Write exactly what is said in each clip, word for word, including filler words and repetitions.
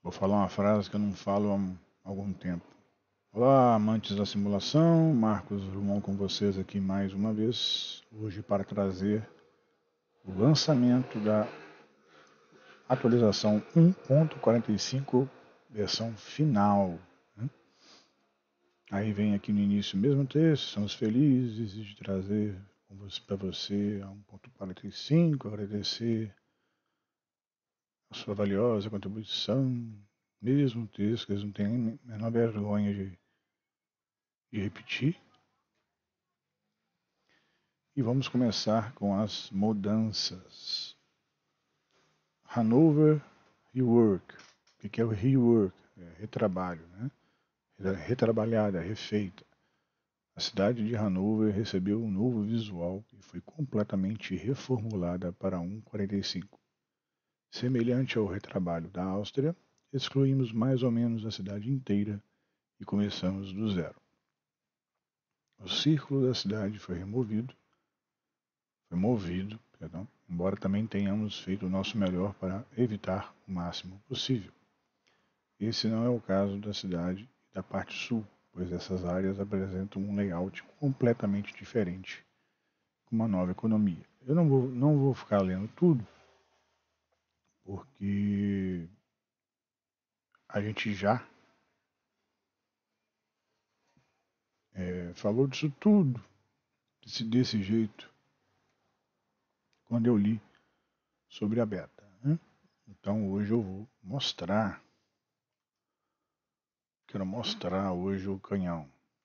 Vou falar uma frase que eu não falo há algum tempo. Olá, amantes da simulação, Marcos Drummond com vocês aqui mais uma vez, hoje para trazer o lançamento da atualização um ponto quarenta e cinco, versão final. Né? Aí vem aqui no início o mesmo texto, estamos felizes de trazer para você a um ponto quarenta e cinco, agradecer a sua valiosa contribuição, mesmo texto que eles não têm a menor vergonha de, de repetir. E vamos começar com as mudanças. Hanover Rework. O que é o rework? É retrabalho, né? Retrabalhada, refeita. A cidade de Hanover recebeu um novo visual e foi completamente reformulada para um quarenta e cinco. Semelhante ao retrabalho da Áustria, excluímos mais ou menos a cidade inteira e começamos do zero. O círculo da cidade foi removido, foi movido, perdão, embora também tenhamos feito o nosso melhor para evitar o máximo possível. Esse não é o caso da cidade e da parte sul, pois essas áreas apresentam um layout completamente diferente, com uma nova economia. Eu não vou, não vou ficar lendo tudo, porque a gente já é, falou disso tudo, desse, desse jeito, quando eu li sobre a beta. Né? Então hoje eu vou mostrar, quero mostrar hoje o canhão.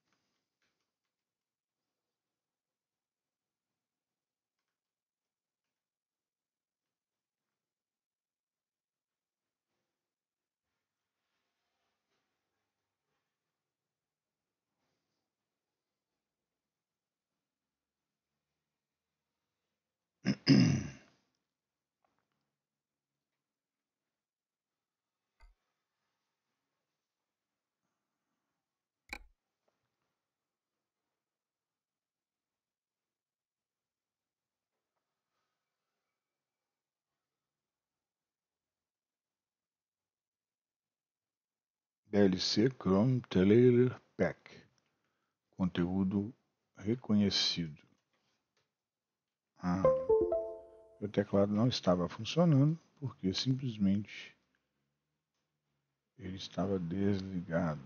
D L C Chrome Trailer Pack. Conteúdo reconhecido. Ah, o teclado não estava funcionando porque simplesmente ele estava desligado.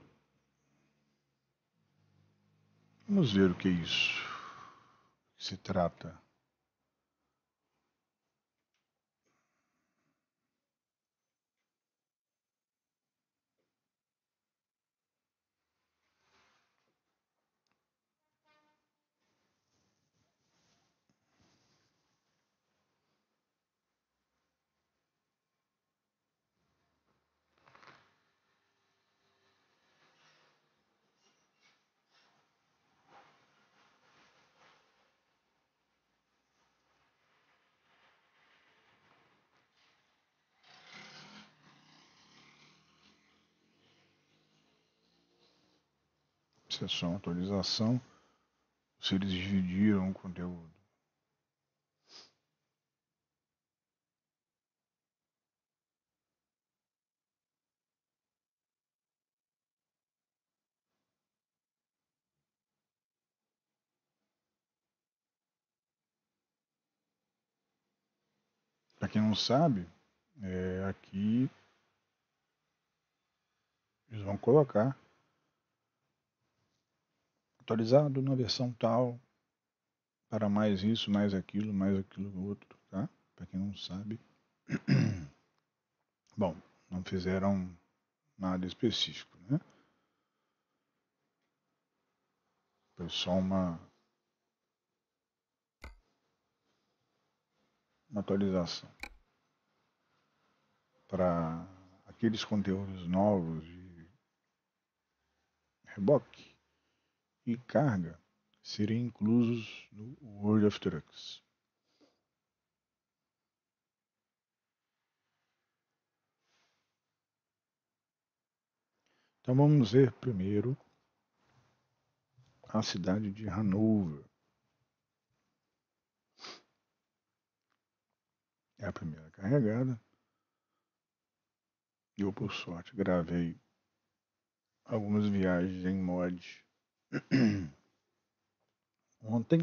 Vamos ver o que é isso. O que se trata. Sessão atualização. Se eles dividiram o conteúdo. Para quem não sabe, é, aqui eles vão colocar atualizado na versão tal, para mais isso, mais aquilo, mais aquilo outro, tá? Para quem não sabe. Bom, não fizeram nada específico, né? Foi só uma, uma atualização para aqueles conteúdos novos de reboque e carga serem inclusos no World of Trucks. Então vamos ver primeiro a cidade de Hanover. É a primeira carregada. Eu, por sorte, gravei algumas viagens em mod ontem.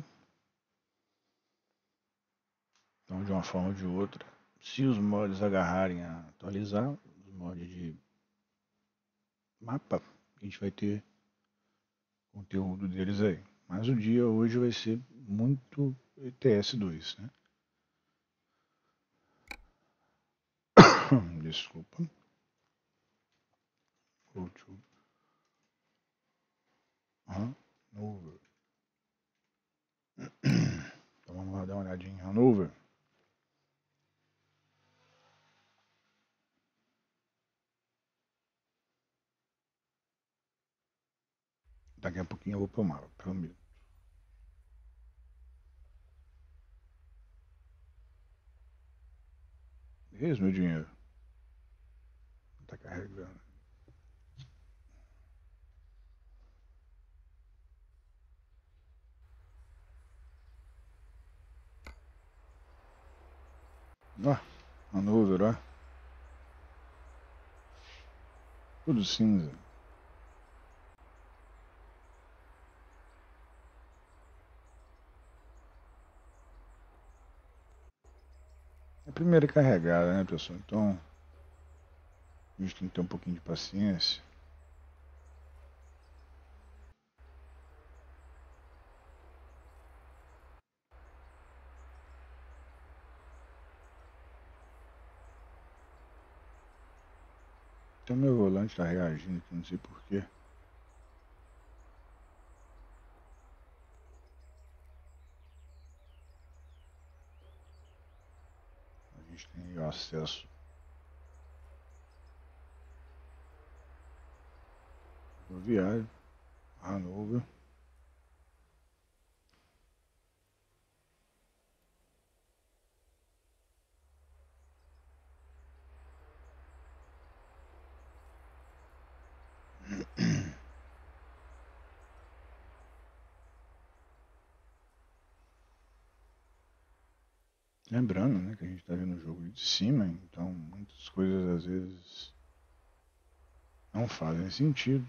Então, de uma forma ou de outra, se os mods agarrarem a atualizar, os mods de mapa, a gente vai ter conteúdo deles aí. Mas o dia hoje vai ser muito T S dois, né? Desculpa. Go to Hanover. Então vamos lá dar uma olhadinha em Hanover. Daqui a pouquinho eu vou pro mapa, prometo. Esse meu dinheiro. Tá carregando. Ó, Hanover, ó. Tudo cinza. É a primeira carregada, né, pessoal? Então, a gente tem que ter um pouquinho de paciência. Então meu volante tá reagindo aqui, não sei porquê. A gente tem o acesso rodoviário, Hanover. Lembrando, né, que a gente está vendo o jogo de cima, então muitas coisas às vezes não fazem sentido.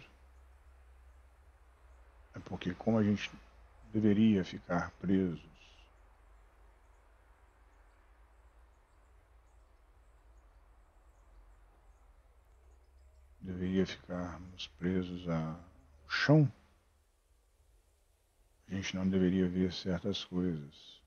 É porque como a gente deveria ficar presos, deveria ficarmos presos ao chão, a gente não deveria ver certas coisas.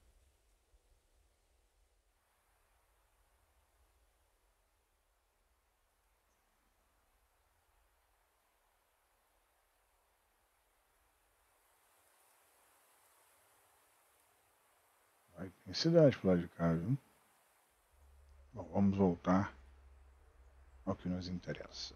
Aí tem cidade pro lado de cá, viu? Bom, vamos voltar ao que nos interessa.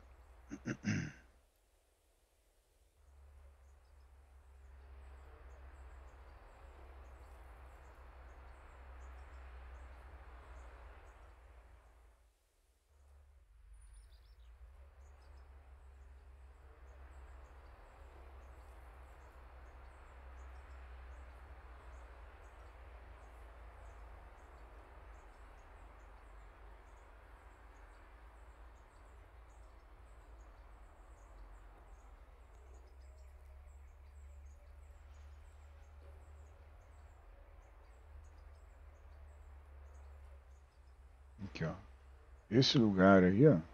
Aqui, ó. Esse lugar aí, ó,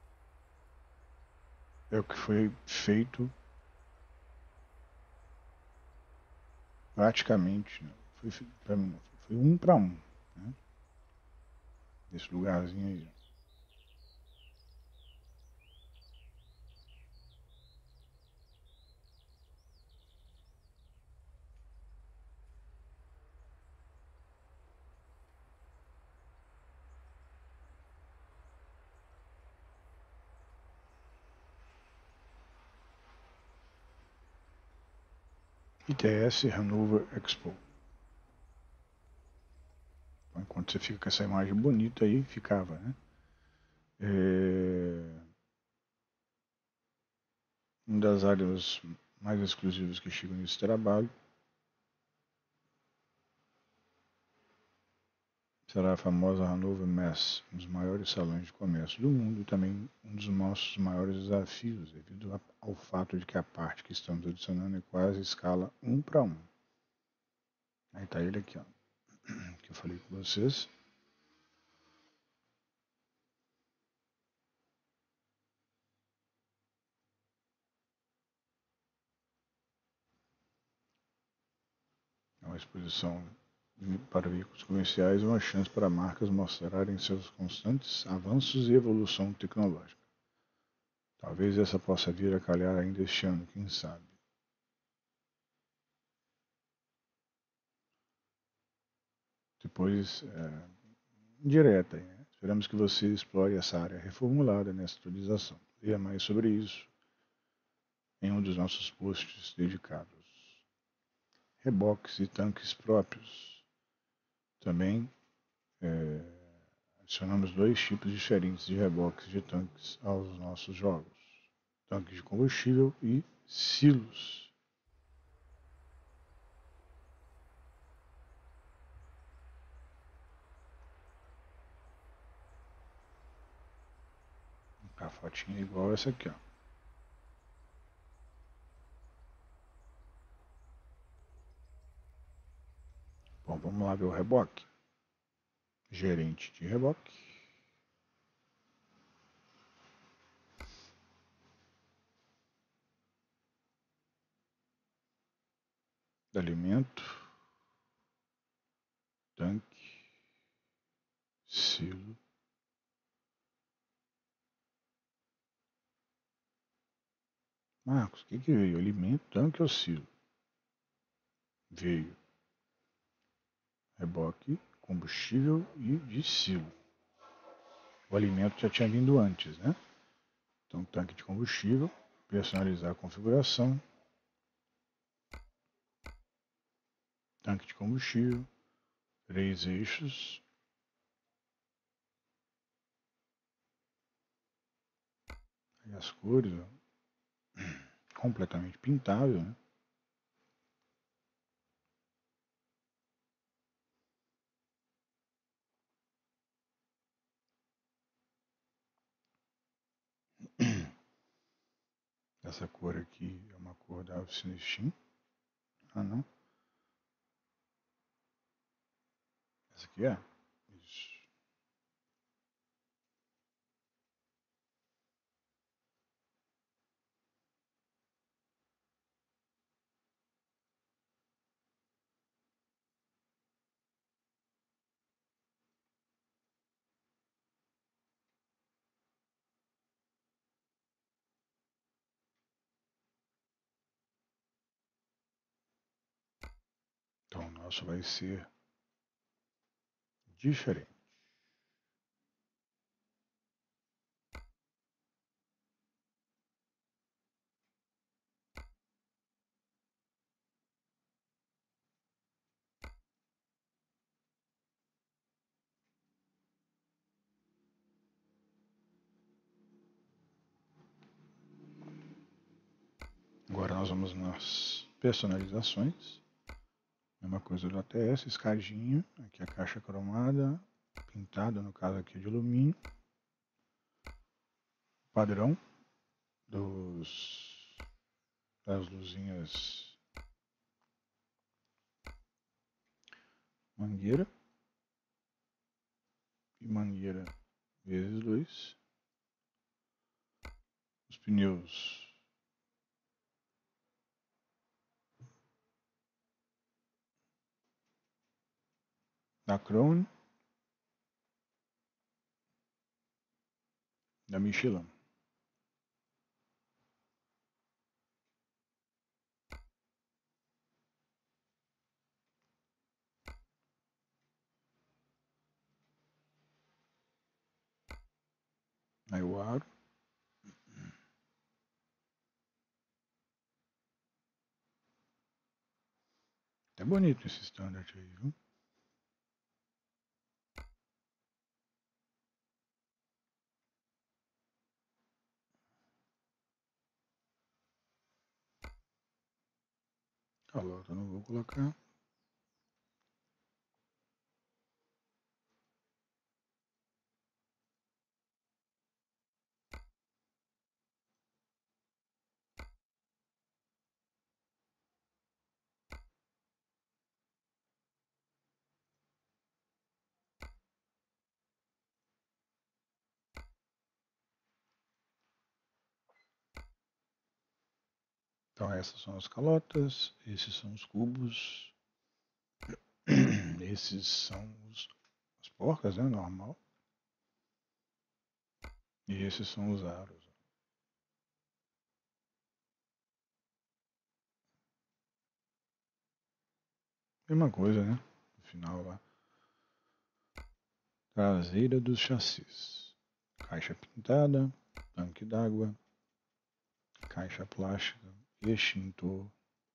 é o que foi feito praticamente, né? Foi, foi um para um, né? Esse lugarzinho aí. I T S Hanover Expo. Então, enquanto você fica com essa imagem bonita aí, ficava, né? É... Uma das áreas mais exclusivas que chegam nesse trabalho será a famosa Hannover Messe, um dos maiores salões de comércio do mundo e também um dos nossos maiores desafios, devido ao fato de que a parte que estamos adicionando é quase escala um para um. Aí tá ele aqui, ó, que eu falei com vocês. É uma exposição para veículos comerciais, uma chance para marcas mostrarem seus constantes avanços e evolução tecnológica. Talvez essa possa vir a calhar ainda este ano, quem sabe. Depois, é, indireta, né? Esperamos que você explore essa área reformulada nessa atualização. Leia mais sobre isso em um dos nossos posts dedicados. Reboques e tanques próprios. Também é, adicionamos dois tipos diferentes de reboques de tanques aos nossos jogos: tanques de combustível e silos. A fotinha igual essa aqui, ó. Bom, vamos lá ver o reboque. Gerente de reboque. Alimento. Tanque. Silo. Marcos, o que, que veio? Alimento, tanque ou silo? Veio reboque, combustível e de silo. O alimento já tinha vindo antes, né? Então, tanque de combustível, personalizar a configuração, tanque de combustível, três eixos, e as cores, ó, completamente pintável, né? Essa cor aqui é uma cor da oficina Steam. Ah, não. Essa aqui é? Isso. Então, o nosso vai ser diferente. Agora nós vamos nas personalizações. Mesma coisa do A T S, escadinha. Aqui a caixa cromada, pintada, no caso aqui de alumínio. Padrão dos, das luzinhas mangueira. E mangueira vezes dois. Os pneus da Crown, da Michelin. Aí o aro. É bonito esse standard aí, viu? A lota eu não vou colocar. Então essas são as calotas, esses são os cubos, esses são os, as porcas, né, normal, e esses são os aros. Mesma coisa, né, no final lá. Traseira dos chassis, caixa pintada, tanque d'água, caixa plástica, extintor,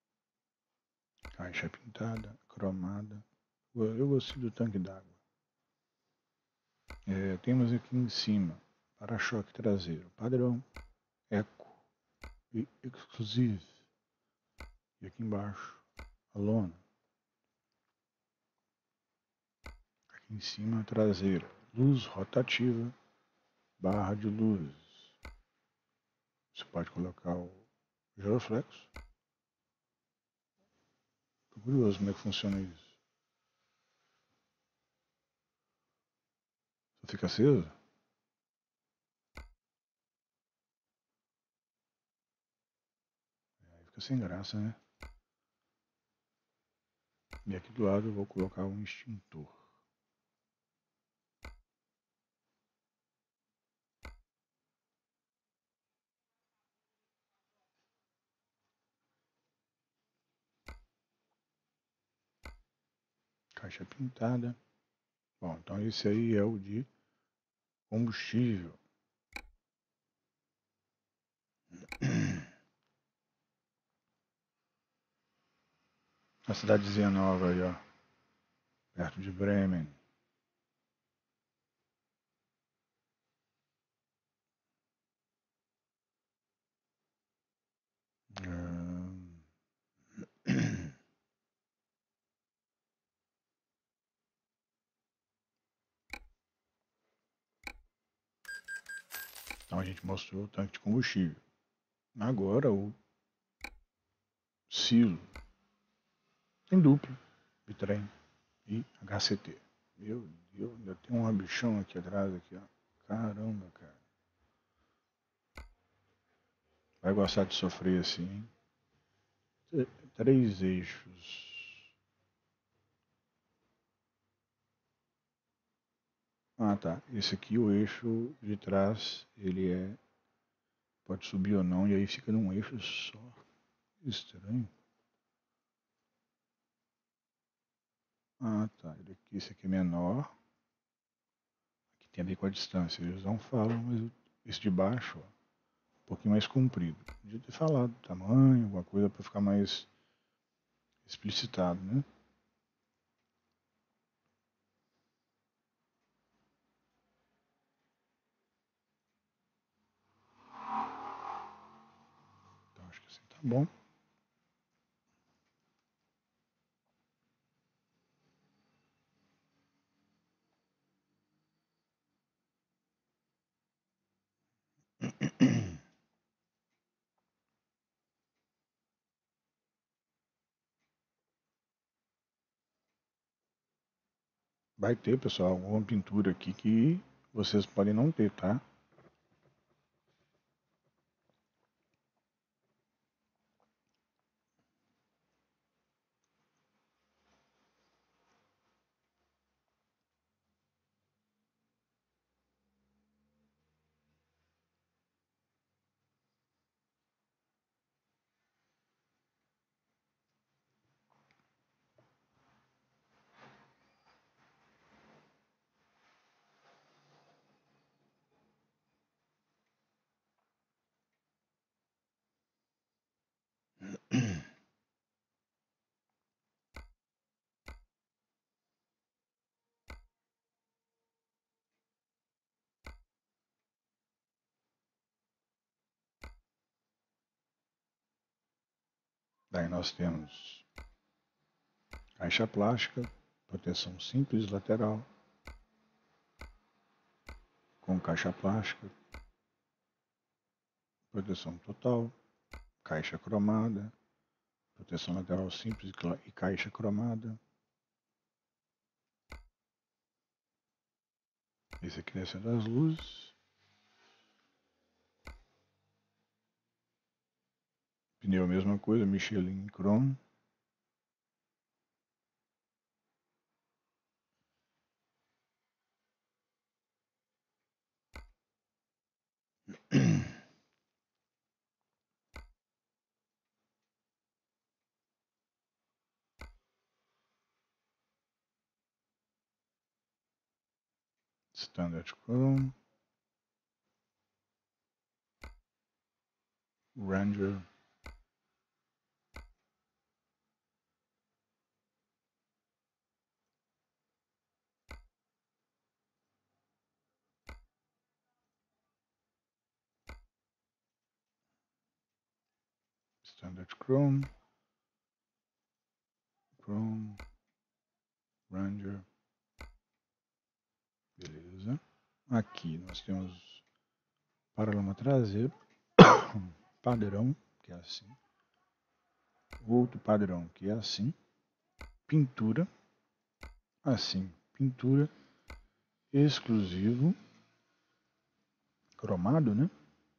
caixa pintada, cromada. Eu gostei do tanque d'água. É, temos aqui em cima para-choque traseiro padrão, eco e exclusive. E aqui embaixo a lona. Aqui em cima a traseira, luz rotativa, barra de luz. Você pode colocar o giroflexo. Tô curioso como é que funciona isso. Só fica aceso? Aí fica sem graça, né? E aqui do lado eu vou colocar um extintor. Caixa pintada. Bom, então esse aí é o de combustível. A cidadezinha nova aí, ó. Perto de Bremen. Então a gente mostrou o tanque de combustível. Agora o silo. Tem duplo, bitrem e H C T. Meu Deus, ainda tem um bichão aqui atrás, aqui, ó. Caramba, cara. Vai gostar de sofrer assim, hein? Três eixos. Ah, tá. Esse aqui, o eixo de trás, ele é... pode subir ou não, e aí fica num eixo só. Estranho. Ah, tá. Esse aqui é menor. Aqui tem a ver com a distância. Eles não falam, mas esse de baixo, ó, um pouquinho mais comprido. Podia ter falado tamanho, alguma coisa para ficar mais explicitado, né? Então acho que assim tá bom. Vai ter, pessoal, alguma pintura aqui que vocês podem não ter, tá? Daí nós temos caixa plástica, proteção simples lateral, com caixa plástica, proteção total, caixa cromada, proteção lateral simples e caixa cromada. Esse aqui descendo as luzes. Pneu, mesma coisa, Michelin Chrome. Standard Chrome. Ranger. Standard Chrome. Chrome. Ranger. Beleza. Aqui nós temos paralama traseiro. Padrão, que é assim. Outro padrão, que é assim. Pintura. Assim. Pintura. Exclusivo. Cromado, né?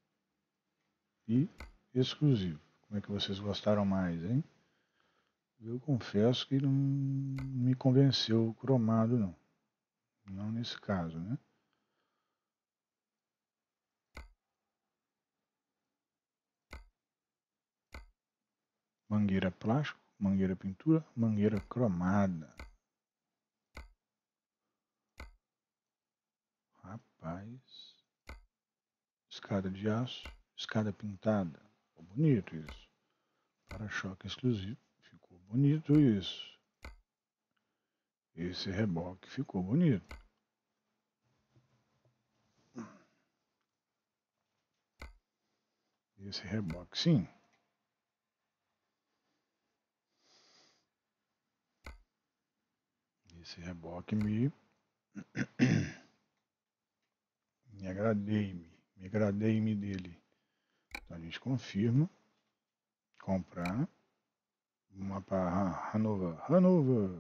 E exclusivo. Como é que vocês gostaram mais, hein? Eu confesso que não me convenceu o cromado, não. Não nesse caso, né? Mangueira plástico, mangueira pintura, mangueira cromada. Rapaz. Escada de aço, escada pintada. Ficou bonito isso. Para-choque exclusivo. Ficou bonito isso. Esse reboque ficou bonito. Esse reboque, sim. Esse reboque me... me agradei-me. Me agradei-me dele. Então a gente confirma. Comprar. Uma para Hanover. Hanover.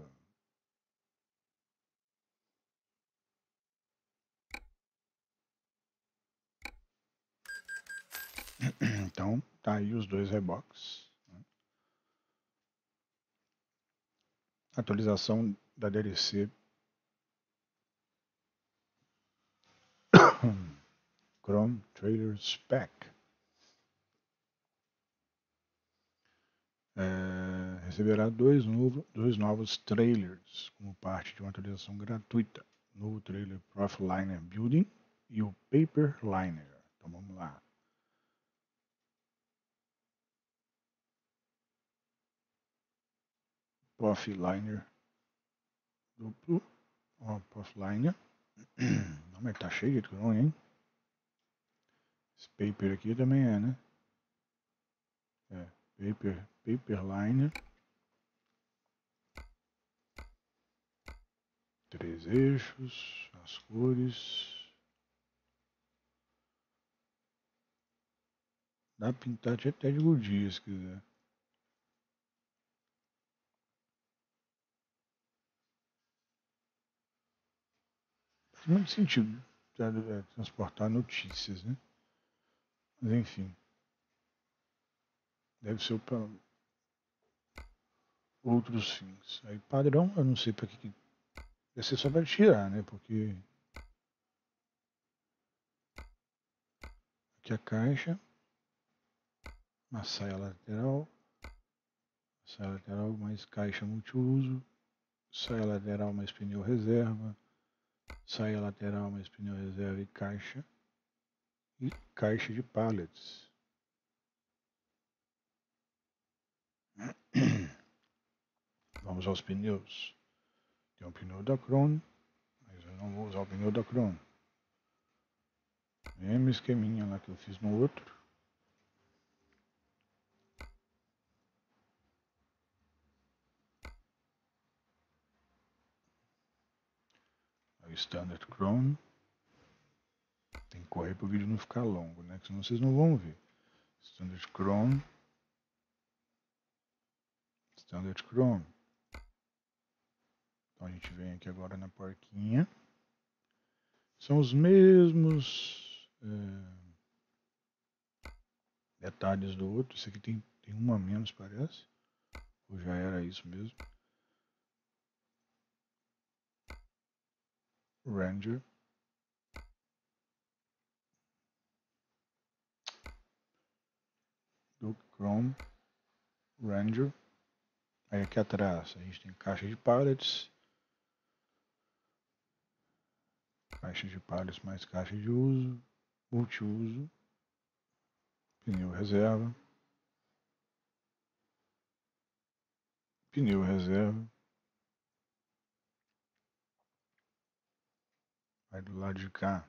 Então, tá aí os dois reboques. Atualização da D L C Chrome Trailer Spec. É, receberá dois, novo, dois novos trailers como parte de uma atualização gratuita. Novo trailer Profiliner Building e o Paper Liner. Então vamos lá. Profiliner duplo. Ó, Profiliner. Não, mas tá cheio de chrome, hein? Esse paper aqui também é, né? É, paper, paper liner. Três eixos, as cores. Dá pra pintar até de gordinha se quiser. Faz muito sentido é, transportar notícias, né? Mas enfim. Deve ser para outros fins. Aí padrão, eu não sei para que. Deve ser só para tirar, né? Porque aqui a caixa, uma saia lateral, saia lateral mais caixa multiuso, saia lateral mais pneu reserva, saia lateral mais pneu reserva e caixa, e caixa de pallets. Vamos aos pneus. Tem um pneu da Crono, mas eu não vou usar o pneu da Crono. Mesmo esqueminha lá que eu fiz no outro. É o Standard Chrome. Tem que correr para o vídeo não ficar longo, né? Senão vocês não vão ver. Standard Chrome. Standard Chrome. Então a gente vem aqui agora na porquinha. São os mesmos é, detalhes do outro. Esse aqui tem Tem uma a menos, parece. Ou já era isso mesmo? Ranger. Do Chrome. Ranger. Aí aqui atrás a gente tem caixa de pallets. Caixa de pallets mais caixa de uso. Multiuso. Pneu reserva. Pneu reserva. Aí do lado de cá.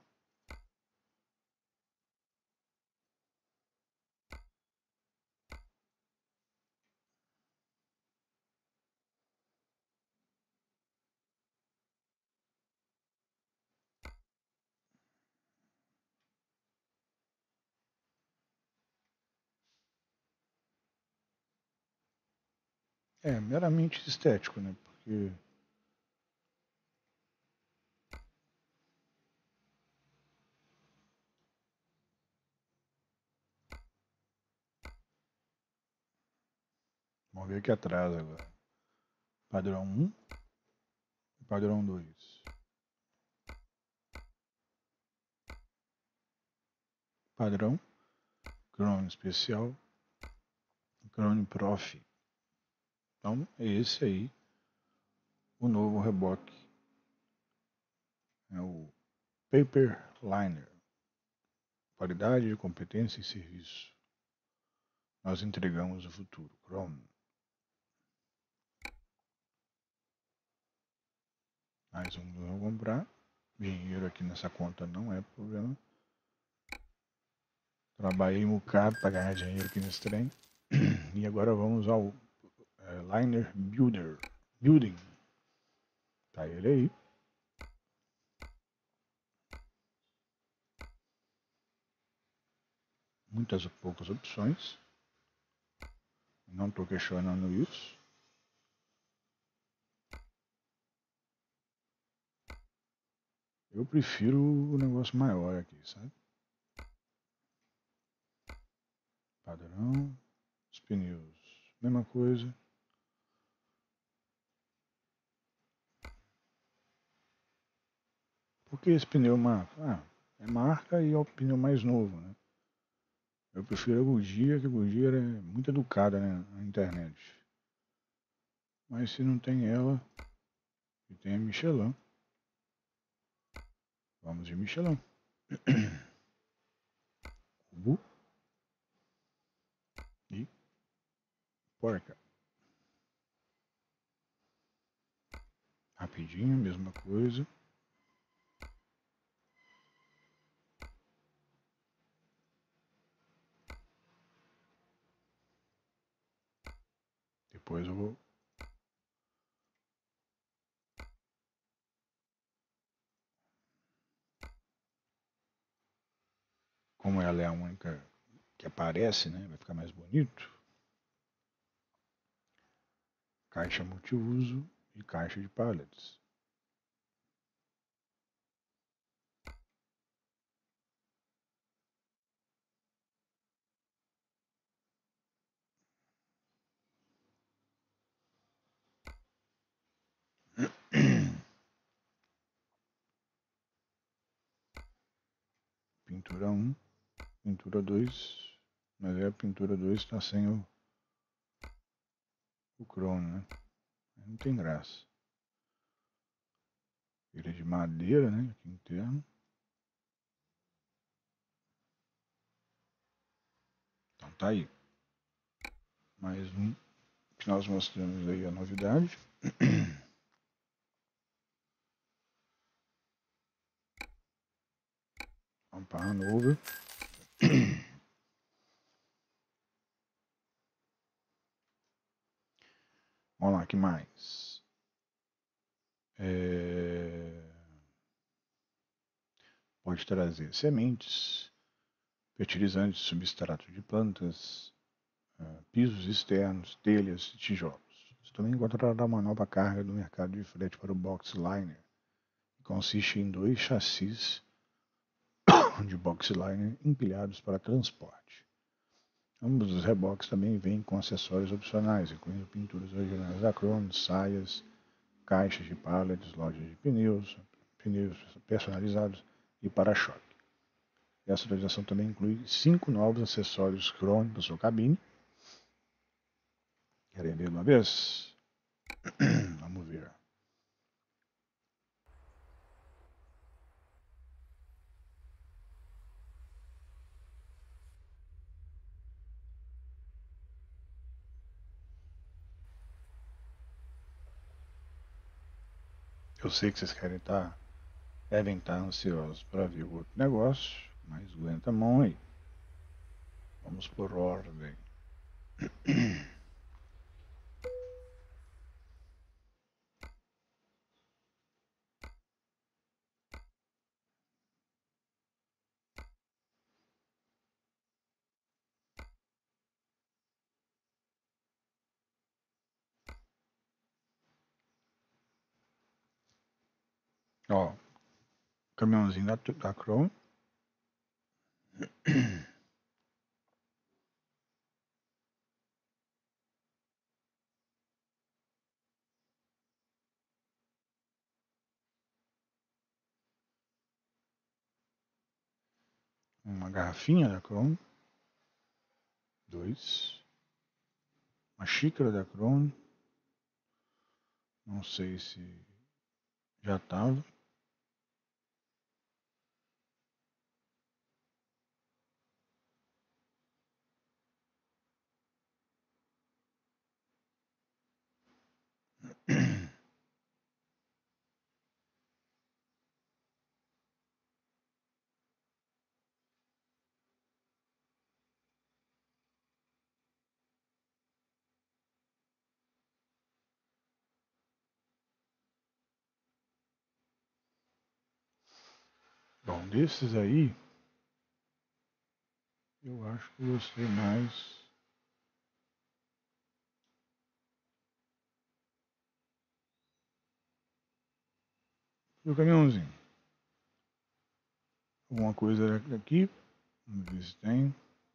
É meramente estético, né? Porque vamos ver aqui atrás agora. Padrão um e padrão dois. Padrão, Chrome especial, Chrome Profi. Então é esse aí, o novo reboque. É o Paper Liner. Qualidade, competência e serviço. Nós entregamos o futuro. Chrome. Mais um que vou comprar. Dinheiro aqui nessa conta não é problema. Trabalhei um bocado para ganhar dinheiro aqui nesse trem. E agora vamos ao é, Liner Builder. Building. Tá ele aí. Muitas ou poucas opções. Não estou questionando isso. Eu prefiro o negócio maior aqui, sabe? Padrão. Os pneus. Mesma coisa. Por que esse pneu marca? Ah, é marca e é o pneu mais novo, né? Eu prefiro a Goodyear, que a Goodyear é muito educada, né, na internet. Mas se não tem ela, e tem a Michelin. Vamos de Michelin. Cubo. E porca. Rapidinho, mesma coisa. Depois eu vou... Como ela é a única que aparece, né? Vai ficar mais bonito. Caixa multiuso e caixa de pallets. Pintura um, pintura dois, mas é a pintura dois está sem o, o crono, né? Não tem graça. Ele é de madeira, né? Aqui interno. Então tá aí. Mais um que nós mostramos aí a novidade. Vamos para Hanover. Vamos lá, que mais? É... Pode trazer sementes, fertilizantes, substrato de plantas, uh, pisos externos, telhas e tijolos. Você também encontrará uma nova carga do mercado de frete para o Box Liner, que consiste em dois chassis de Box Liner empilhados para transporte. Ambos os reboques também vêm com acessórios opcionais, incluindo pinturas originais da Crown, saias, caixas de pallets, lojas de pneus, pneus personalizados e para-choque. Essa atualização também inclui cinco novos acessórios Crown para sua cabine. Querem ver uma vez? Vamos ver. Eu sei que vocês querem estar, devem estar ansiosos para ver o outro negócio, mas aguenta a mão aí. Vamos por ordem. Ó, caminhãozinho da, da Crown. Uma garrafinha da Crown. Dois. Uma xícara da Crown. Não sei se já estava. Bom, desses aí, eu acho que eu gostei mais do caminhãozinho. Alguma coisa aqui, vamos ver se tem.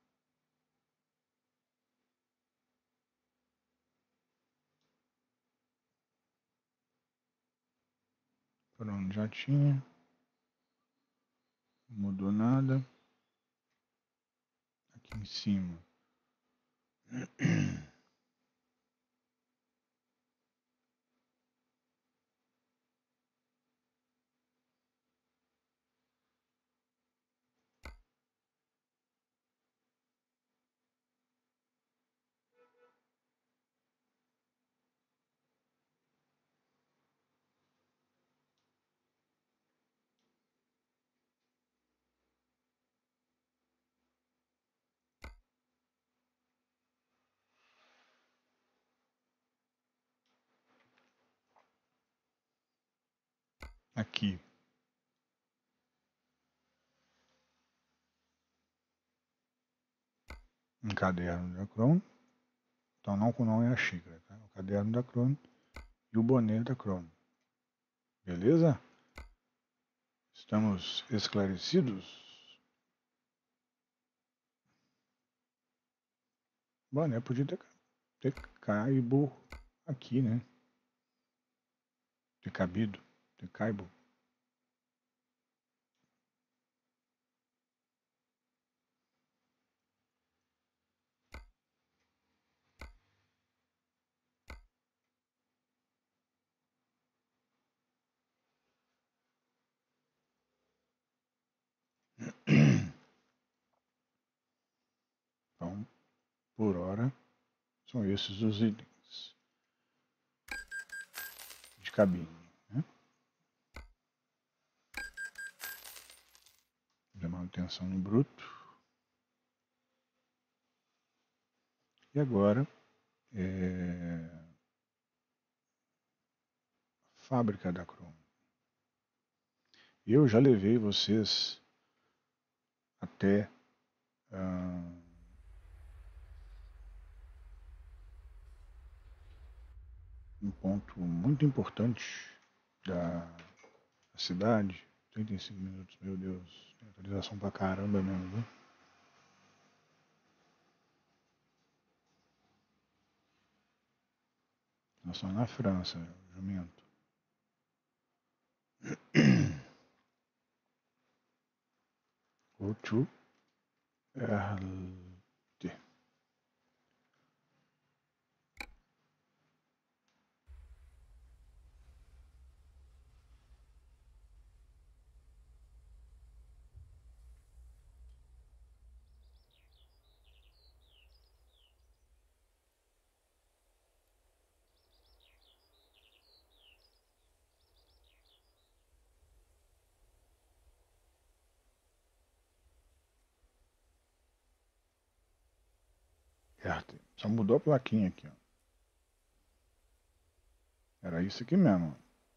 Pronto, já tinha. Não mudou nada. Aqui em cima. Aqui. Um caderno da Crown. Então não, não é a xícara, tá? O caderno da Crown e o boné da Crown. Beleza? Estamos esclarecidos? O boné podia ter, ter caibo aqui, né? Ter cabido, ter caibo. Então, por hora, são esses os itens de cabine. Né? De manutenção no bruto. E agora, é... fábrica da Crown. Eu já levei vocês até ah, um ponto muito importante da cidade. trinta e cinco minutos, meu Deus. Tem atualização pra caramba mesmo, viu? Nós estamos na França, jumento. Go to Erlte. Erte. Só mudou a plaquinha aqui, ó. Era isso aqui mesmo.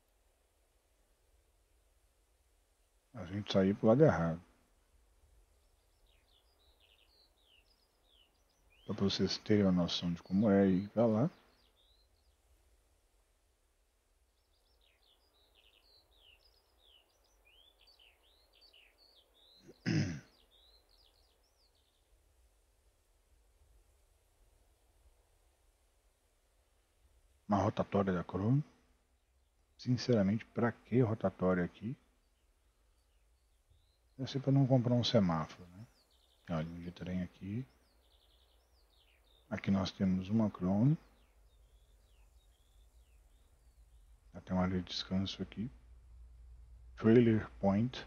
A gente saiu pro lado errado. Só para vocês terem uma noção de como é ir pra lá. Uma rotatória da Chrome. Sinceramente, pra que rotatória aqui? Deve ser para não comprar um semáforo, né? Olha, um de trem aqui. Aqui nós temos uma Chrome. Tem uma área de descanso aqui. Trailer Point.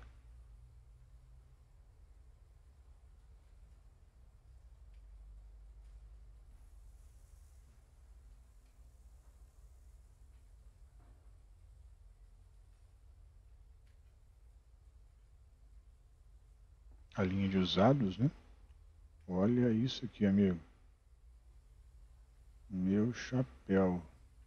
A linha de usados, né? Olha isso aqui, amigo. Meu chapéu.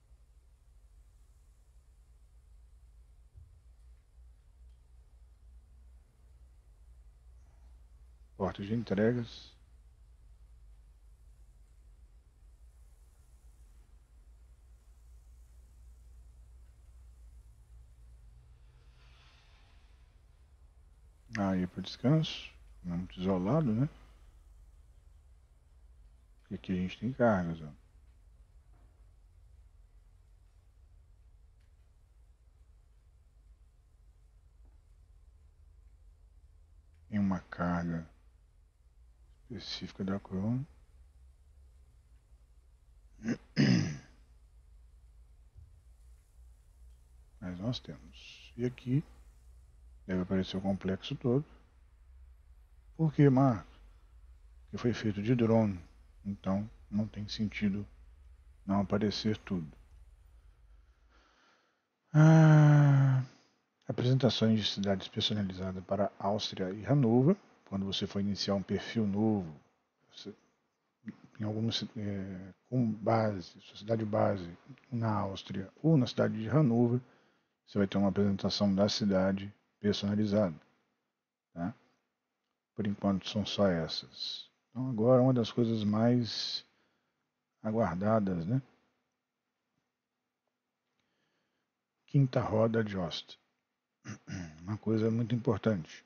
Porta de entregas. Aí para descanso. Muito isolado, né? E aqui a gente tem cargas, ó. Tem uma carga específica da Chrome. Mas nós temos. E aqui deve aparecer o complexo todo. Por que, Marcos? Que foi feito de drone. Então não tem sentido não aparecer tudo. Ah, apresentações de cidades personalizadas para Áustria e Hannover. Quando você for iniciar um perfil novo, você, em alguma é, com base, sua cidade base na Áustria ou na cidade de Hannover, você vai ter uma apresentação da cidade personalizada. Tá? Por enquanto são só essas. Então agora uma das coisas mais aguardadas, né? Quinta roda Jost. Uma coisa muito importante.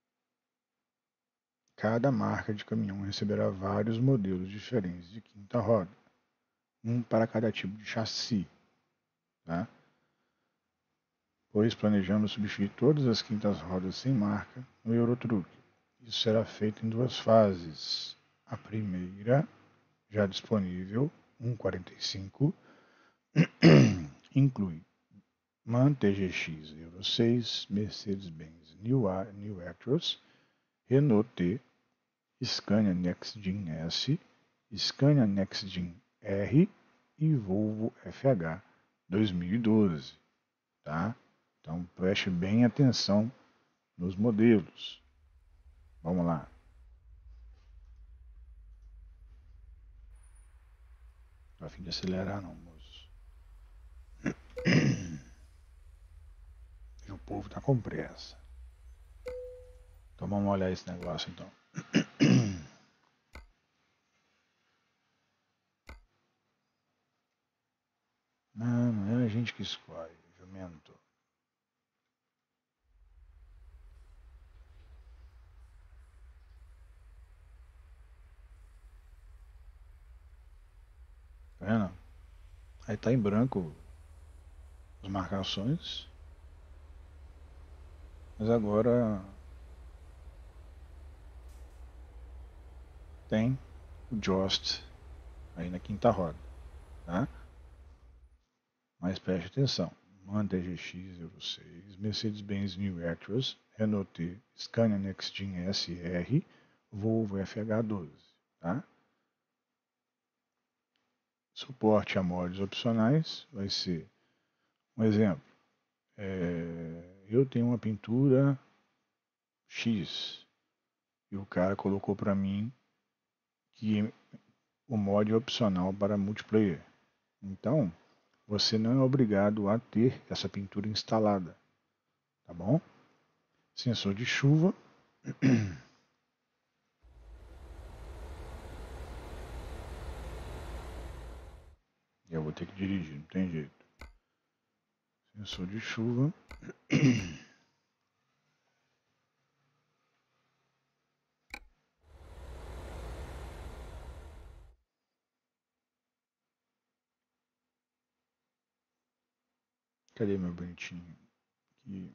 Cada marca de caminhão receberá vários modelos diferentes de quinta roda, um para cada tipo de chassi, tá? Pois planejamos substituir todas as quintas rodas sem marca no Eurotruck. Isso será feito em duas fases. A primeira, já disponível, um quarenta e cinco, inclui MAN T G X Euro seis, Mercedes-Benz New, A, New Actros, Renault T, Scania NextGen S, Scania NextGen R e Volvo F H dois mil e doze, tá? Então preste bem atenção nos modelos. Vamos lá. Tô a fim de acelerar não, moço. E o povo tá com pressa. Então vamos olhar esse negócio então. Não, não é a gente que escolhe, jumento. Tá vendo? Aí tá em branco as marcações. Mas agora tem o Jost aí na quinta roda, tá? Mas preste atenção. Manta G X Euro seis, Mercedes-Benz New Actros, Renault T, Scania Next-Gen S R, Volvo F H doze, tá? Suporte a mods opcionais vai ser, um exemplo, é, eu tenho uma pintura X e o cara colocou para mim que o mod é opcional para multiplayer. Então, você não é obrigado a ter essa pintura instalada, tá bom? Sensor de chuva. Eu vou ter que dirigir, não tem jeito. Sensor de chuva. Cadê meu bonitinho? Aqui.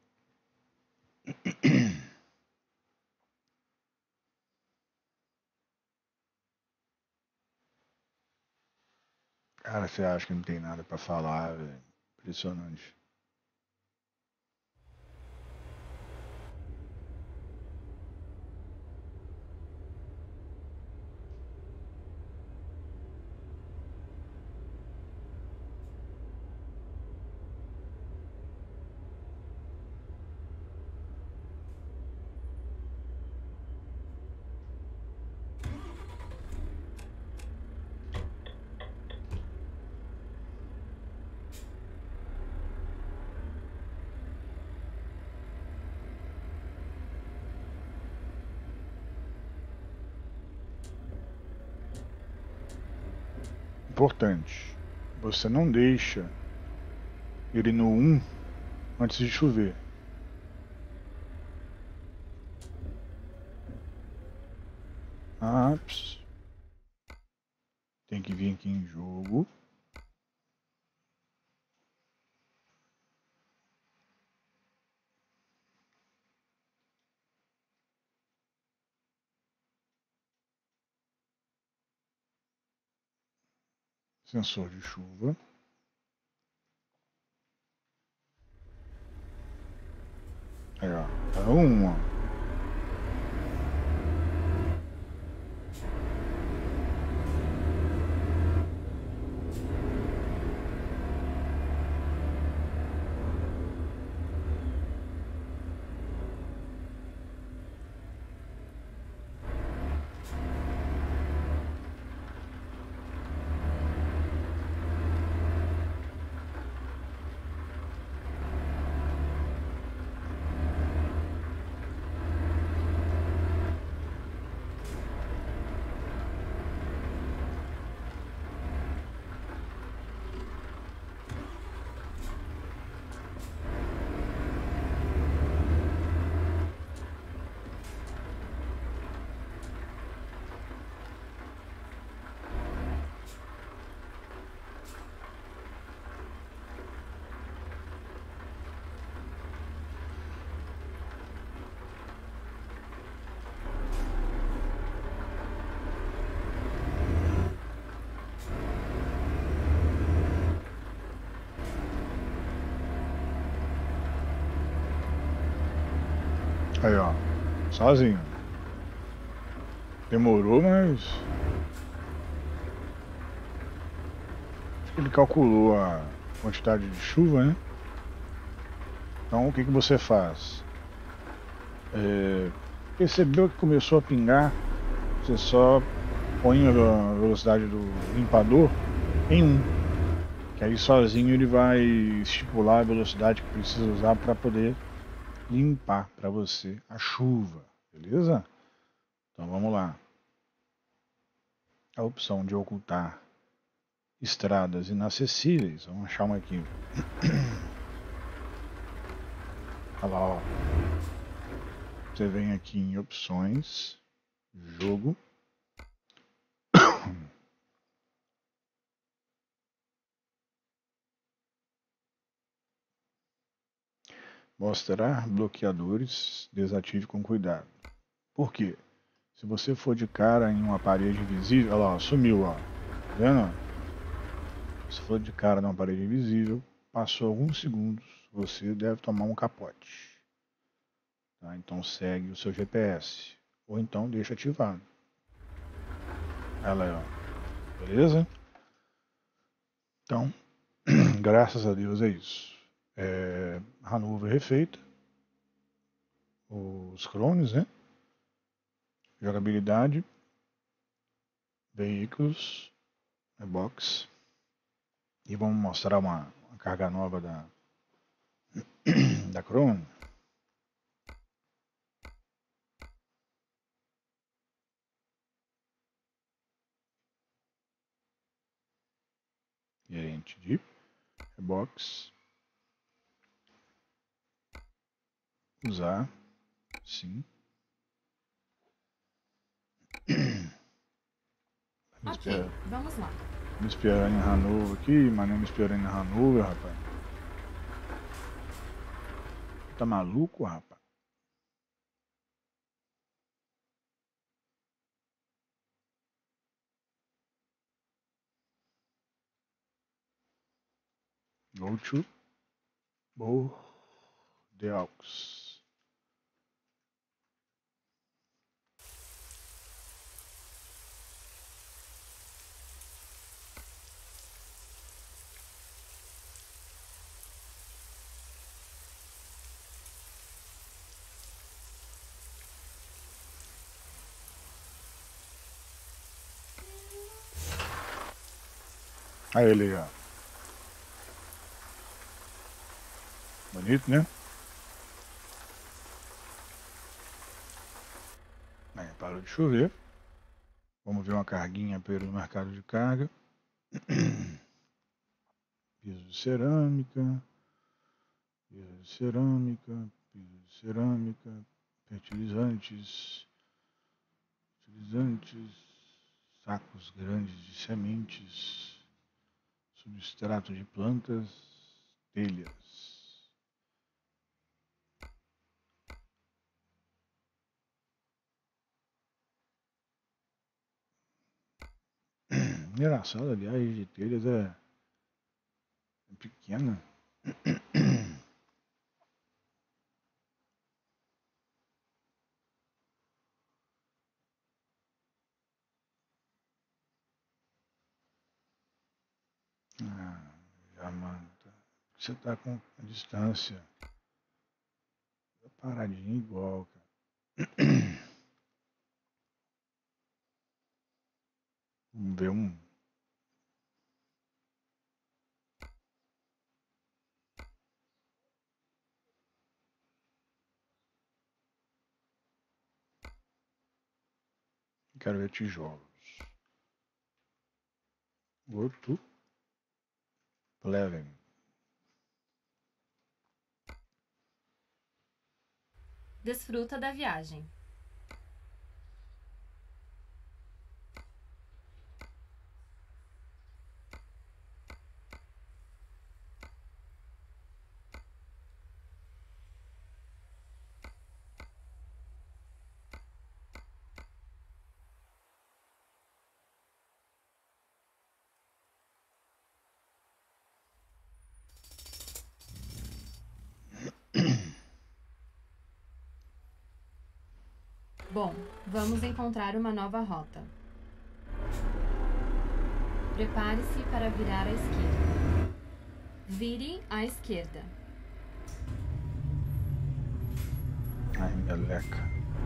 Cara, você acha que não tem nada pra falar, velho? Impressionante. Importante. Você não deixa ele no um antes de chover. Ah, ps. Tem que vir aqui em jogo. Sensor de chuva. Aí, ó. Tá um, ó. Aí, ó. Sozinho. Demorou, mas... Acho que ele calculou a quantidade de chuva, né? Então, o que, que você faz? É... Percebeu que começou a pingar, você só põe a velocidade do limpador em um. Que aí sozinho ele vai estipular a velocidade que precisa usar para poder limpar para você a chuva, beleza? Então vamos lá. A opção de ocultar estradas inacessíveis, vamos achar uma aqui. Olha lá, ó. Você vem aqui em opções, jogo. Mostrar bloqueadores, desative com cuidado. Por quê? Se você for de cara em uma parede invisível, olha lá, ó, sumiu, ó. Tá vendo? Se for de cara numa parede invisível, passou alguns segundos, você deve tomar um capote. Tá? Então segue o seu G P S. Ou então deixa ativado. Ela aí, ó. Beleza? Então, graças a Deus é isso. É, Hanover refeita. Os clones, né? Jogabilidade. Veículos. É box. E vamos mostrar uma, uma carga nova da, da Chrome. Gerente de box. Usar. Sim. Ok, vamos lá. Me esperando em Hanover aqui, mas não me esperando em Hanover, rapaz. Tá maluco, rapaz? Go to Bordeaux. Aí ele, ó. Bonito, né? Aí, parou de chover. Vamos ver uma carguinha pelo mercado de carga. Piso de cerâmica. Piso de cerâmica. Piso de cerâmica. Fertilizantes. Fertilizantes. Sacos grandes de sementes. Substrato de plantas. Telhas. Engraçado, aliás, de telhas é, é pequena. Ah, já manda. Você tá com a distância. Tá paradinho igual, cara. Vamos ver um. Quero ver tijolos. Go to Pleven. Desfruta da viagem. Bom, vamos encontrar uma nova rota. Prepare-se para virar à esquerda. Vire à esquerda. Ai, meleca.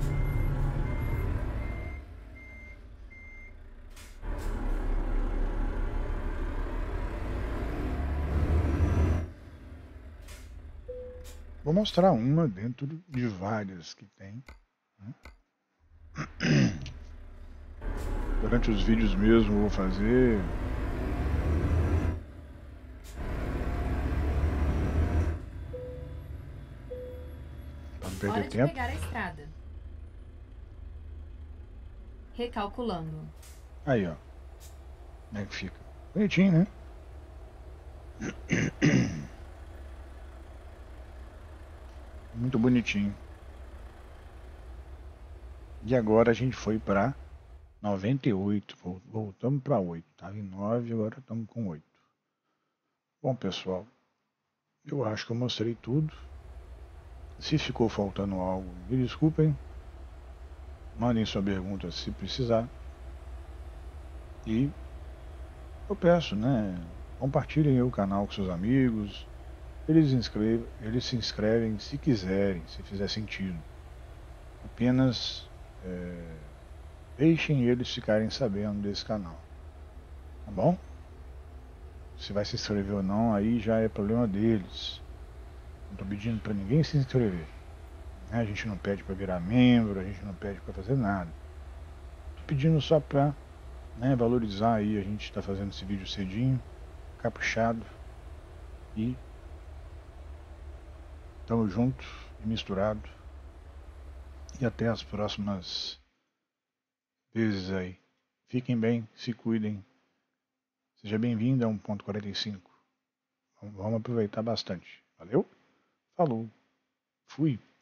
Vou mostrar uma dentro de várias que tem. Né? Durante os vídeos mesmo vou fazer. Pra não perder Hora de tempo. pegar a estrada. Recalculando. Aí, ó. Como é que fica? Bonitinho, né? Muito bonitinho. E agora a gente foi para noventa e oito. Voltamos para oito. Estava em nove, agora estamos com oito. Bom, pessoal, eu acho que eu mostrei tudo. Se ficou faltando algo, me desculpem. Mandem sua pergunta se precisar. E eu peço, né? Compartilhem o canal com seus amigos. Eles, inscrevam, eles se inscrevem se quiserem, se fizer sentido. Apenas é, deixem eles ficarem sabendo desse canal. Tá bom? Se vai se inscrever ou não, aí já é problema deles. Não estou pedindo para ninguém se inscrever. A gente não pede para virar membro, a gente não pede para fazer nada. Estou pedindo só para, né, valorizar aí, a gente está fazendo esse vídeo cedinho, caprichado, e tamo junto e misturado. E até as próximas vezes aí. Fiquem bem, se cuidem. Seja bem-vindo a um ponto quarenta e cinco. Vamos aproveitar bastante. Valeu? Falou. Fui.